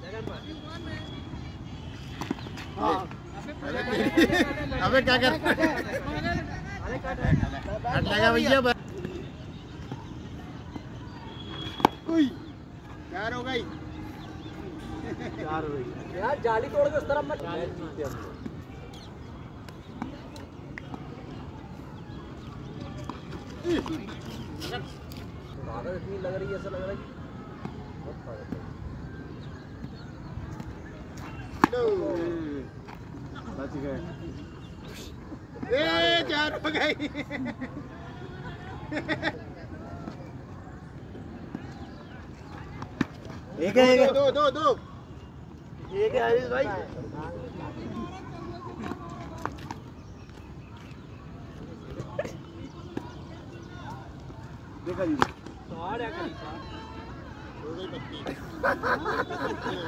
अबे क्या कर लगा भैया। चार हो गई यार, जाली तोड़ के उस तरफ मत। इतनी लग रही है, ऐसा लग रहा है बच गए। चार हो गई। एक है, दो दो दो एक है हरीश भाई। देखा जी हो गई 32।